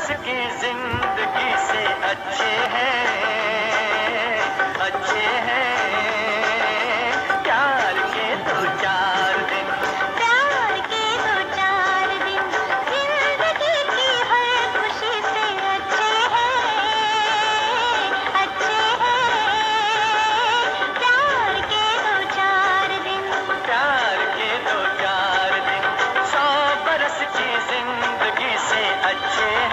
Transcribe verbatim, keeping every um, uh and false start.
की जिंदगी से अच्छे हैं, अच्छे हैं प्यार के दो चार दिन। प्यार के दो चार दिन जिंदगी की हर खुशी से अच्छे हैं, अच्छे हैं प्यार के दो चार दिन। प्यार के दो चार दिन सौ बरस की जिंदगी से अच्छे